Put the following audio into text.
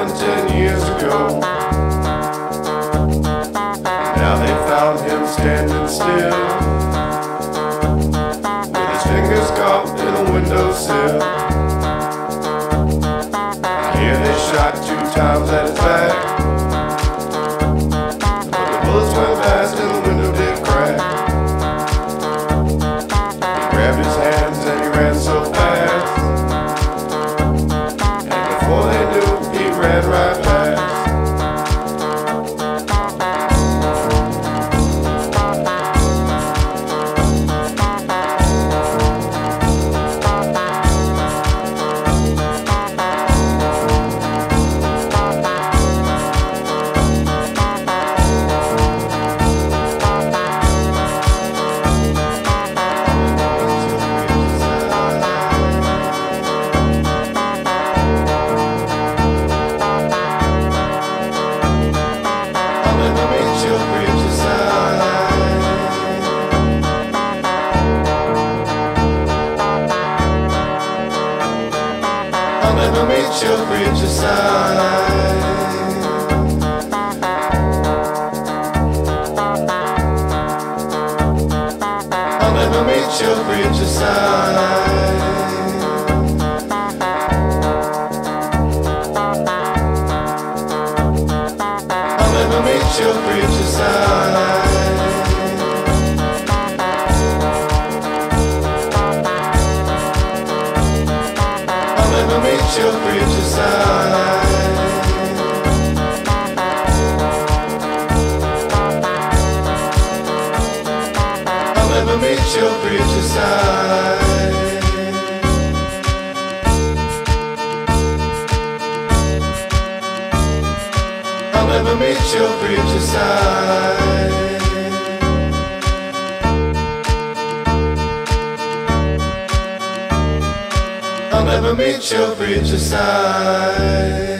gone 10 years ago. Now they found him standing still, with his fingers caught in a windowsill. I hear they shot 2 times at his back, but the bullets went fast and the window did crack. He grabbed his hands and he ran so fast, and before they knew, he ran right past. I'll never meet your preacher side. I'll never meet your preacher side. I'll never meet your preacher side. I'll never meet your preacher side. I'll never meet your preacher side. I'll never meet your preacher side. I'll never meet your preacher side.